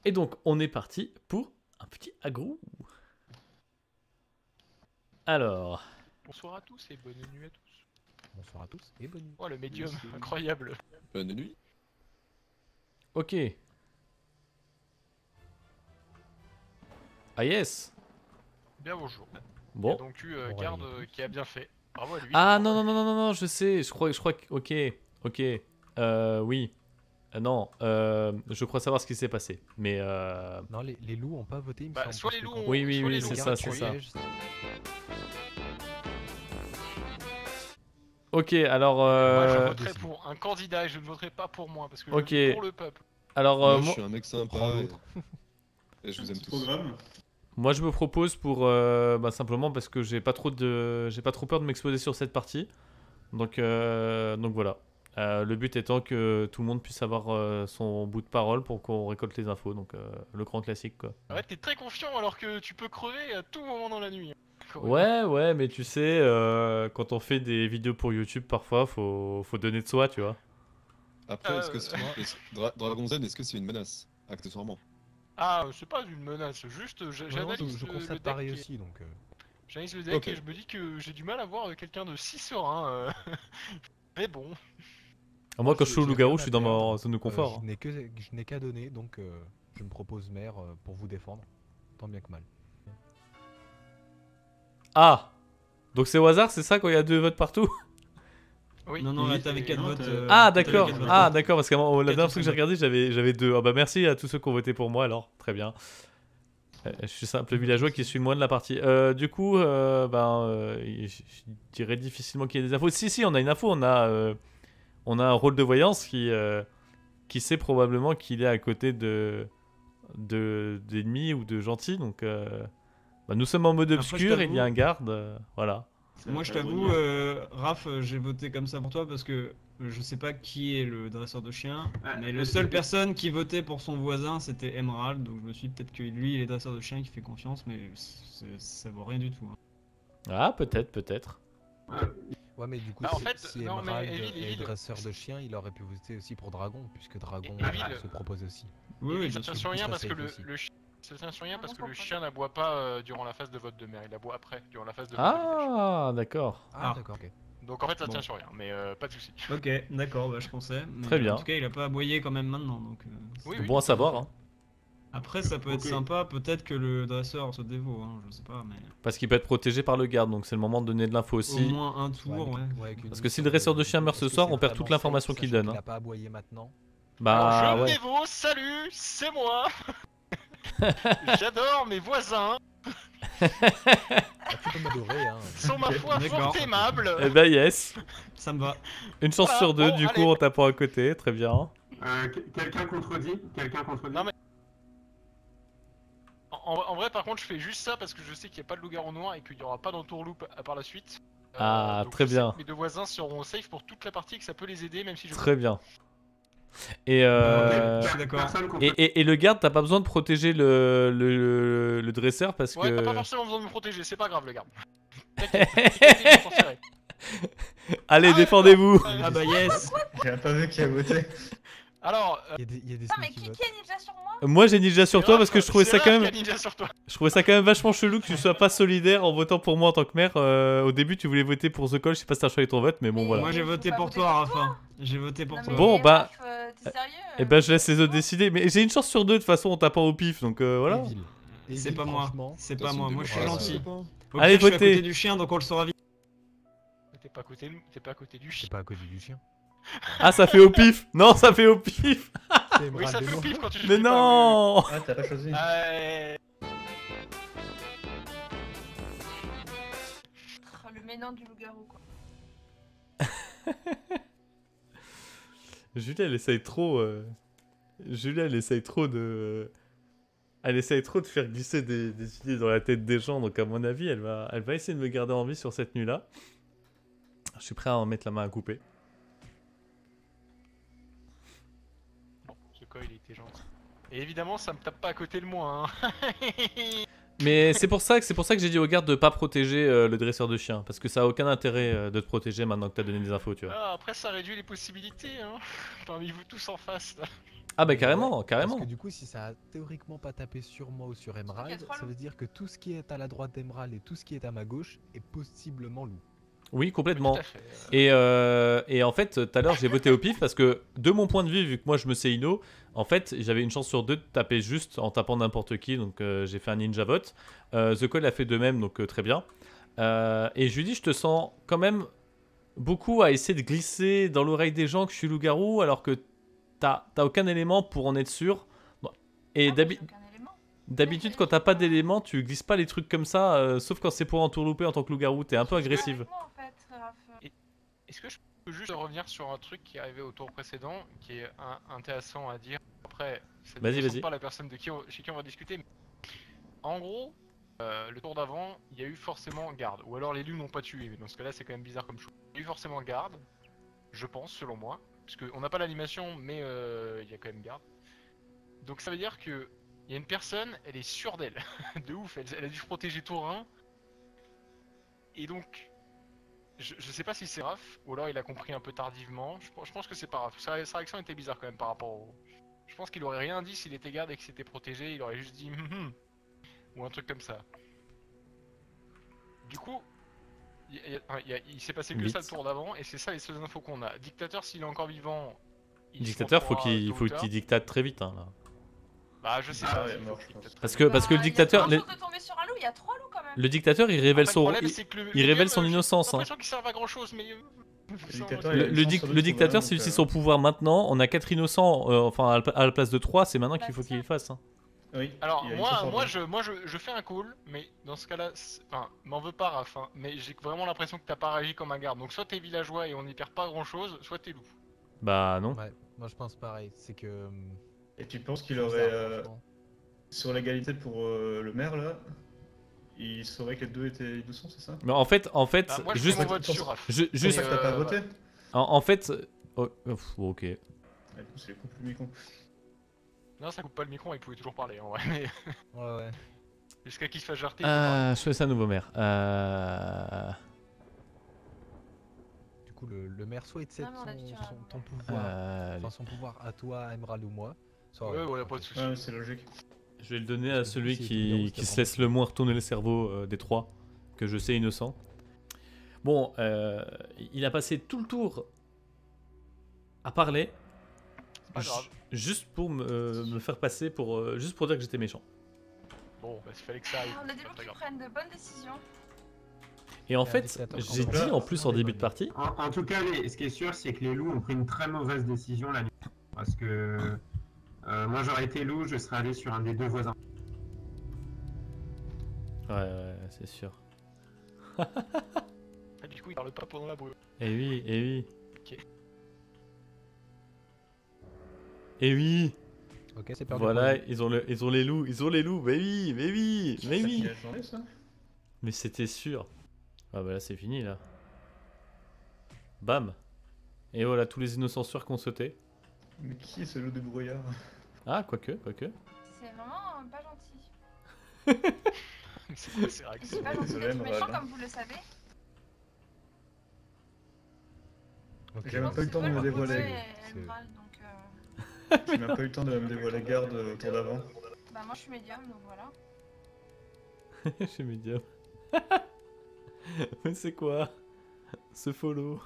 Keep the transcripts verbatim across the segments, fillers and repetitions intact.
Et donc, on est parti pour un petit agrou. Alors... Bonsoir à tous et bonne nuit à tous. Bonsoir à tous et bonne nuit. Oh le médium, incroyable. Bonne nuit. Ok. Ah yes. Bien bonjour. Bon. Il y a donc eu euh, Bon, garde allez. euh, qui a bien fait. Bravo à lui. Ah non, non, non, non, non, non, je sais. Je crois, je crois que... Ok. Ok. Euh, oui. Euh, non. Euh, je crois savoir ce qui s'est passé. Mais... Euh... Non, les, les loups ont pas voté, il me Bah, semble. soit parce les que loups quand- ont- Oui, oui, soit oui, les c'est loups ça, ont c'est tué. ça. Siège, Ok, alors... Moi je Euh... voterai pour un candidat et je ne voterai pas pour moi parce que Ok. je vote pour le peuple. Alors, euh, Moi, je moi... suis un mec sympa Prends et... l'autre. et je vous aime tous. Programme. Moi je me propose pour euh, bah, simplement parce que j'ai pas trop de j'ai pas trop peur de m'exposer sur cette partie. Donc euh, donc voilà. Euh, le but étant que tout le monde puisse avoir euh, son bout de parole pour qu'on récolte les infos. Donc euh, le grand classique quoi. Ouais, t'es très confiant alors que tu peux crever à tout moment dans la nuit. Ouais ouais mais tu sais euh, quand on fait des vidéos pour YouTube parfois faut faut donner de soi tu vois. Après, Euh, est-ce que c'est... est-ce- Dra- Dragon Z, est-ce que c'est une menace? Accessoirement. Ah, euh, c'est pas une menace, juste j- Non, non, j'analyse je, je le- constate le deck pareil et- aussi, donc... euh, J'analyse le deck Ok. et je me dis que j'ai du mal à voir euh, quelqu'un de si serein. euh. Mais bon. Ah, moi quand j'ai- je suis au j'ai loup-garou rien je à suis dans perdre. ma zone de euh, confort. je n'ai que je n'ai qu'à donner, donc euh, je me propose maire euh, pour vous défendre, tant bien que mal. Ah donc c'est au hasard c'est ça quand il y a deux votes partout? Oui. Non, non, là Et- t'avais quatre non, votes. t'as- euh, Ah t'avais d'accord, quatre votes. ah d'accord parce que la Quatre dernière ou fois que cinq j'ai votes. regardé j'avais j'avais deux. Ah bah merci à tous ceux qui ont voté pour moi alors, très bien. Euh, Je suis simple villageois qui suis le moins de la partie. Euh, du coup, euh, ben, euh, je je dirais difficilement qu'il y ait des infos. Si si, on a une info, on a euh, on a un rôle de voyance qui euh, qui sait probablement qu'il est à côté de de d'ennemis ou de gentils. Donc euh, bah, nous sommes en mode Après, je obscur, il y a un t'avoue- garde, euh, voilà. Moi je t'avoue, euh, Raph, euh, j'ai voté comme ça pour toi parce que euh, je sais pas qui est le dresseur de chiens, Ah, mais euh, le seule c'est- personne qui votait pour son voisin c'était Emerald, donc je me suis dit peut-être que lui il est dresseur de chiens qui fait confiance, mais c'est- ça vaut rien du tout. hein. Ah peut-être, peut-être. Ouais, mais du coup, Bah, en si, fait, si non, mais Emerald Evil, est Evil- dresseur de chien, il aurait pu voter aussi pour Dragon, puisque Dragon Evil- euh, se propose aussi. Oui, Et oui, ça bien tient sûr. sur rien il parce que serait le, safe aussi. le chi- ça tient sur rien Ah, parce non, que je le comprends chien n'aboie pas euh, durant la phase de vote de maire, il aboie après, durant la phase de vote de village. Ah d'accord. Ah, Ah. d'accord, ok. Donc en fait ça Bon. tient sur rien, mais euh, pas de soucis. Ok, d'accord, bah, je pensais. mais Très bien. En tout cas, il a pas aboyé quand même maintenant, donc. euh, Oui, c'est- oui. Bon à savoir, hein. Après, ça peut être Ok. sympa, peut-être que le dresseur se dévaut, hein, je sais pas, mais. Parce qu'il peut être protégé par le garde, donc c'est le moment de donner de l'info Au aussi. moins un Ouais, tour, avec- ouais. ouais, avec une Parce que si mission le dresseur de chien meurt est-ce ce que soir, c'est on perd toute vraiment l'information safe, qu'il sachant donne, qu'il hein. a pas aboyé maintenant. Bah Alors, je ouais. dévot, salut, c'est moi. J'adore mes voisins, Ah, tu peux m'adorer, hein. sont ma foi d'accord. fort aimables. Eh ben yes. Ça me va. Une chance Voilà, sur deux, bon, du coup, allez. en tapant à côté, très bien. Euh, que- Quelqu'un contredit Quelqu'un contredit Non, mais- En, en vrai, par contre, je fais juste ça parce que je sais qu'il n'y a pas de loup-garou noir et qu'il n'y aura pas d'entourloupe à par la suite. Euh, Ah, donc très je sais bien. que mes deux voisins seront safe pour toute la partie et que ça peut les aider, même si je. Très bien. Et, euh, je suis d'accord. Personne et, contredit. et, et le garde, t'as pas besoin de protéger le, le, le, le dresseur parce Ouais, t'as pas que... forcément besoin de me protéger, c'est pas grave, le garde. T'inquiète, t'inquiète, je m'en sortirai. Allez, Ah, défendez-vous. Ah bah yes. J'ai pas vu qui a voté. Alors, euh, Il y a des, il y a des Non, mais sneaky qui, votes. qui est ninja sur moi? Moi, j'ai ninja sur c'est toi Raph, parce que je trouvais c'est ça quand Raph même... qui a ninja sur toi. Je trouvais ça quand même vachement chelou que tu sois pas solidaire en votant pour moi en tant que maire. Euh, au début, tu voulais voter pour The Call, je sais pas si t'as choisi ton vote, mais bon, Mais- voilà. Moi j'ai Faut voté pas pour voter toi, pour Rafa. J'ai voté pour Non, toi. mais Bon, bah- Raph, euh, t'es sérieux? Et ben, je laisse les autres décider. Mais j'ai une chance sur deux de toute façon en tapant au pif, donc euh, voilà. Evil. C'est Evil, pas moi. franchement. C'est De pas toute moi. façon, Moi je suis démocratie, gentil. copain. Au Allez, pire, je suis à votez. côté du chien, donc on le saura vite. T'es pas à côté, de- t'es pas à côté du C'est chien. pas à côté du chien. Ah, ça fait au pif. Non, ça fait au pif. C'est Oui, ça Emerald fait et au moi. pif quand tu Mais choisis pas, non. Ah, t'as pas choisi. oui, oui. Euh, Oh, le ménant du loup-garou, quoi. Julia, elle essaye trop. euh, Julia, elle essaye trop de. Elle essaye trop de faire glisser des, des idées dans la tête des gens, donc à mon avis, elle va, elle va essayer de me garder en vie sur cette nuit-là. Je suis prêt à en mettre la main à couper. Bon, ce cas il était gentil. Et évidemment, ça me tape pas à côté de moi. Hein. Mais c'est pour ça que c'est pour ça que j'ai dit aux gardes de pas protéger euh, le dresseur de chien, parce que ça a aucun intérêt euh, de te protéger maintenant que t'as donné des infos, tu vois. Ah, après, ça réduit les possibilités, hein. Parmi vous tous en face, là. Ah bah carrément, Parce carrément. que du coup, si ça a théoriquement pas tapé sur moi ou sur Il y a Emerald, trois ça loups. veut dire que tout ce qui est à la droite d'Emerald et tout ce qui est à ma gauche est possiblement loup. Oui, complètement. Tout à fait. euh. Et, euh, et en fait, tout à l'heure, j'ai voté au pif parce que, de mon point de vue, vu que moi je me sais Ino, en fait, j'avais une chance sur deux de taper juste en tapant n'importe qui, donc euh, j'ai fait un ninja vote. Euh, The Call a fait de même, donc euh, très bien. Euh, et je lui dis, je te sens quand même beaucoup à essayer de glisser dans l'oreille des gens que je suis loup-garou, alors que t'as t'as aucun élément pour en être sûr. Bon. Et Ah, mais d'habi- j'ai aucun élément. d'habitude, quand t'as pas d'éléments, tu glisses pas les trucs comme ça, euh, sauf quand c'est pour entourlouper en tant que loup-garou, t'es un peu agressive. Avec moi, en fait, Raph. Est-ce que je peux juste revenir sur un truc qui est arrivé au tour précédent, qui est un- intéressant à dire. Après, ça ne Vas-y, concerne vas-y. pas la personne de qui on- chez qui on va discuter. Mais... En gros, euh, le tour d'avant, il y a eu forcément garde. Ou alors les loups n'ont pas tué. Mais dans ce cas-là, c'est quand même bizarre comme chose. Il y a eu forcément garde, je pense, selon moi. Parce qu'on n'a pas l'animation, mais euh, il y a quand même garde. Donc ça veut dire que il y a une personne, elle est sûre d'elle. De ouf, elle, elle a dû se protéger tour un. Et donc, je, je sais pas si c'est Raph, ou alors il a compris un peu tardivement. Je, je pense que c'est pas Raph. Sa, sa réaction était bizarre quand même par rapport au... Je pense qu'il aurait rien dit s'il était garde et qu'il s'était protégé, il aurait juste dit hum, hum ou un truc comme ça. Du coup, il, il- il- il- il s'est passé que Vite. ça le tour d'avant, et c'est ça les seules infos qu'on a. Dictateur, s'il est encore vivant, il se Dictateur, faut montrera qu'il tôt ou faut tard. qu'il dictate très vite, hein, là. Bah je sais Ah pas, ouais, il faut mort, qu'il je pense. dictate Parce très que vite. parce que le Bah, il y a dictateur, pas les- grand-chose de tomber sur un loup, il y a trois loups quand même. le dictateur, il révèle Après, son le problème, il- c'est que le- il le révèle game, son euh, innocence, J'ai hein. l'impression qu'il servent à grand chose, mais. euh, ça, dictateur, on- il Le, a une le chance dic- sur le deux dictateur, tours, c'est donc, aussi euh, son pouvoir maintenant. On a quatre innocents, euh, enfin à la, à la place de trois, c'est maintenant Bah, qu'il faut c'est qu'il ça. le fasse. hein. Oui, Alors il a une moi, chance sur moi, deux. je, moi je, je fais un call, mais dans ce cas-là, c'est- enfin, m'en veux pas Raph, hein, mais j'ai vraiment l'impression que t'as pas réagi comme un garde. Donc soit t'es villageois et on n'y perd pas grand-chose, soit t'es loup. Bah non. Ouais, moi je pense pareil. C'est que. hum, Et tu penses qu'il comme ça, aurait, euh, franchement. sur l'égalité pour euh, le maire là, il saurait que les deux étaient innocents, c'est ça? Mais en fait, en fait, Bah, moi je juste, fais mon vote pour- sur Raph. ju- C'est juste, pour ça que t'as pas euh, voté? en, en fait, oh, oh, pff, ok. Ouais, du coup, c'est les couples mi-con. Non, ça coupe pas le micro, il pouvait toujours parler en vrai, mais Ouais, ouais. jusqu'à qu'il se fasse jarter. il peut parler. Euh, choisis un nouveau maire. Euh... Du coup, le, le maire soit il te cède Non, mais on a dit son, sur un- son- ton pouvoir, euh, enfin son pouvoir à toi, Emerald ou moi. Soit, Ouais, ouais, ok. pas de soucis. Ouais, c'est logique. Je vais le donner à Parce que celui si, qui, Loup-garou, qui c'était se laisse le moins retourner le cerveau euh, des trois, que je sais innocent. Bon, euh, il a passé tout le tour à parler, C'est pas grave. ju- juste pour me, me faire passer, pour, euh, juste pour dire que j'étais méchant. Bon, bah il fallait que ça arrive. On a des c'est loups pas qui grave. prennent de bonnes décisions. Et en Et un fait, dictateur j'ai quand dit même. en plus en début de partie, Ah. En, en tout cas, les- ce qui est sûr, c'est que les loups ont pris une très mauvaise décision la nuit. Parce que euh, moi, j'aurais été loup, je serais allé sur un des deux voisins. ouais, ouais, c'est sûr. Ah, du coup, il parle pas pendant la brume. Et oui, et oui. Ok. Et oui, Ok, c'est perdu. voilà, pour lui. ils ont, le, ils ont les loups, ils ont les loups, mais oui, mais oui, mais C'est oui. qui a changé, ça? Mais c'était sûr. Ah bah là c'est fini là. Bam. Et voilà tous les innocents sûrs qui ont sauté. Mais qui est ce loup de brouillard? Ah quoique, quoique. C'est vraiment euh, pas gentil. c'est quoi ces réactions? C'est pas gentil Désolé, d'être Emerald, méchant hein. comme vous le savez. Ok. J'ai même pas eu le temps de me dévoiler. C'est- Emerald, donc euh, J'ai même pas eu le temps de me dévoiler garde euh, au tour d'avant. bah moi je suis médium donc voilà. Je suis médium. Mais c'est quoi ce follow?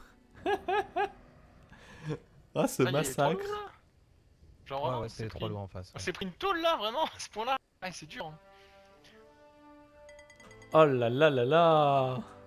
Ah ce Ah, il y a les trois massacre. loups, là Genre Ouais, vraiment, ouais, c'est c'est les pris- trois loups en face. On s'est pris une tôle là, vraiment, à ce point-là. Ah, c'est dur. Hein. Oh là là là là.